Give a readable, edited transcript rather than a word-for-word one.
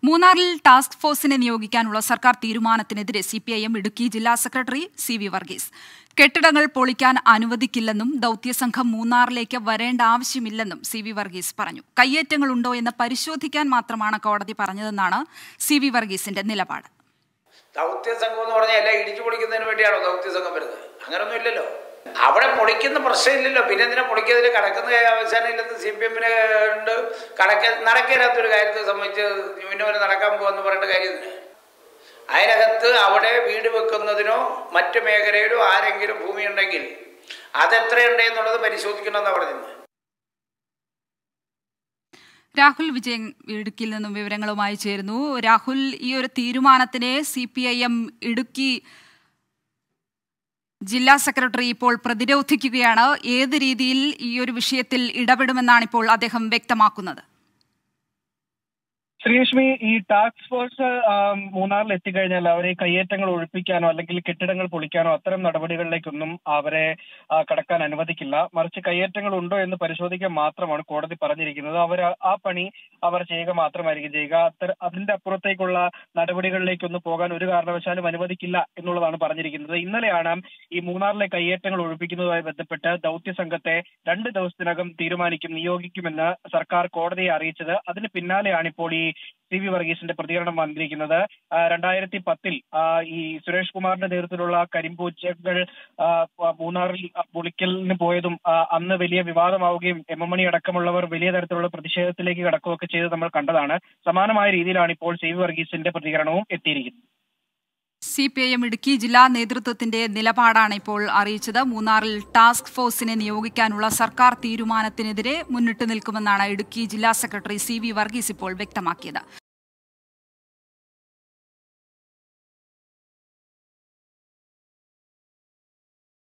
മൂന്നാറിൽ ടാസ്ക് ഫോഴ്സിനെ നിയോഗിക്കാനുള്ള സർക്കാർ തീരുമാനത്തിനെതിരെ സിപിഐഎം ഇടുക്കി ജില്ലാ സെക്രട്ടറി സി.വി. വർഗീസ് കെട്ടിടങ്ങൾ പൊളിക്കാൻ അനുവദിക്കില്ലെന്നും ദൌത്യസംഘം മൂന്നാറിലേക്ക് വരേണ്ട ആവശ്യമില്ലെന്നും സി.വി. വർഗീസ് പറഞ്ഞു. കയ്യേറ്റങ്ങളുണ്ടോ എന്ന് പരിശോധിക്കാൻ മാത്രമാണ് കോടതി പറഞ്ഞതെന്നാണ് സി.വി. വർഗീസിന്റെ നിലപാട്. ദൗത്യസംഘം എന്ന് പറഞ്ഞാൽ എല്ലാം ഇടിച്ചു പൊളിക്കുന്നതിന് വേണ്ടിയാണോ ദൗത്യസംഘം വരുന്നത്? അങ്ങനൊന്നും ഇല്ലല്ലോ. അവിടെ പൊളിക്കുന്ന പ്രശ്നമില്ലല്ലോ. പിന്നെ എന്തിനാ പൊളിക്കുന്നതിൽ കടക്കുന്ന അവസാനം ഇല്ലെന്ന് CPM-ന് ഉണ്ട്. നടക്കാത്തൊരു കാര്യത്തെ സംബന്ധിച്ച് മുന്നോട്ട് നടക്കാൻ പോകുമെന്ന് പറയേണ്ട കാര്യമില്ല. അതിനകത്ത് അവിടെ വീട് വെക്കുന്നതിനോ മറ്റു മേഖലയിലോ ആരെങ്കിലും ഭൂമി ഉണ്ടെങ്കിൽ അതെത്രയുണ്ടെന്നുള്ളത് പരിശോധിക്കണമെന്നാണ് പറഞ്ഞത്. രാഹുൽ വിജയൻ ഇടുക്കിയിൽ നിന്നും വിവരങ്ങളുമായി ചേരുന്നു. രാഹുൽ, ഈ ഒരു തീരുമാനത്തിനെ സിപിഐഎം ഇടുക്കി ജില്ലാ സെക്രട്ടറി ഇപ്പോൾ പ്രതിരോധിക്കുകയാണ്. ഏത് രീതിയിൽ ഈ ഒരു വിഷയത്തിൽ ഇടപെടുമെന്നാണ് ഇപ്പോൾ അദ്ദേഹം വ്യക്തമാക്കുന്നത്? ശ്രീലക്ഷ്മി, ഈ ടാസ്ക് ഫോഴ്സ് മൂന്നാറിൽ എത്തിക്കഴിഞ്ഞാൽ അവരെ കയ്യേറ്റങ്ങൾ ഒഴിപ്പിക്കാനോ അല്ലെങ്കിൽ കെട്ടിടങ്ങൾ പൊളിക്കാനോ അത്തരം നടപടികളിലേക്കൊന്നും അവരെ കടക്കാൻ അനുവദിക്കില്ല. മറിച്ച് കയ്യേറ്റങ്ങൾ ഉണ്ടോ എന്ന് പരിശോധിക്കാൻ മാത്രമാണ് കോടതി പറഞ്ഞിരിക്കുന്നത്. ആ പണി അവർ ചെയ്യുക മാത്രമായിരിക്കും ചെയ്യുക. അതിന്റെ അപ്പുറത്തേക്കുള്ള നടപടികളിലേക്കൊന്നും പോകാൻ ഒരു കാരണവശാലും അനുവദിക്കില്ല എന്നുള്ളതാണ് പറഞ്ഞിരിക്കുന്നത്. ഇന്നലെയാണ് ഈ മൂന്നാറിലെ കയ്യേറ്റങ്ങൾ ഒഴിപ്പിക്കുന്നതുമായി ബന്ധപ്പെട്ട് ദൌത്യസംഘത്തെ 2 ദിവസത്തിനകം നിയോഗിക്കുമെന്ന് സർക്കാർ കോടതിയെ അറിയിച്ചത്. അതിന് പിന്നാലെയാണ് ഇപ്പോൾ ഈ സി.വി. വർഗീസിന്റെ പ്രതികരണം വന്നിരിക്കുന്നത്. 2010 ഈ സുരേഷ് കുമാറിന്റെ നേതൃത്വത്തിലുള്ള കരിമ്പൂച്ചകൾ മൂന്നാറിൽ പൊളിക്കലിന് പോയതും അന്ന് വലിയ വിവാദമാവുകയും എം.എം. മണി അടക്കമുള്ളവർ വലിയ തരത്തിലുള്ള പ്രതിഷേധത്തിലേക്ക് കടക്കുകയൊക്കെ ചെയ്ത് നമ്മൾ കണ്ടതാണ്. സമാനമായ രീതിയിലാണ് ഇപ്പോൾ സി.വി. വർഗീസിന്റെ പ്രതികരണവും എത്തിയിരിക്കുന്നത്. സിപിഐഎം ഇടുക്കി ജില്ലാ നേതൃത്വത്തിന്റെ നിലപാടാണ് ഇപ്പോൾ അറിയിച്ചത്. മൂന്നാറിൽ ടാസ്ക് ഫോഴ്സിനെ നിയോഗിക്കാനുള്ള സർക്കാർ തീരുമാനത്തിനെതിരെ മുന്നിട്ട് നിൽക്കുമെന്നാണ് ഇടുക്കി ജില്ലാ സെക്രട്ടറി സി.വി. വർഗീസ് ഇപ്പോൾ വ്യക്തമാക്കിയത്.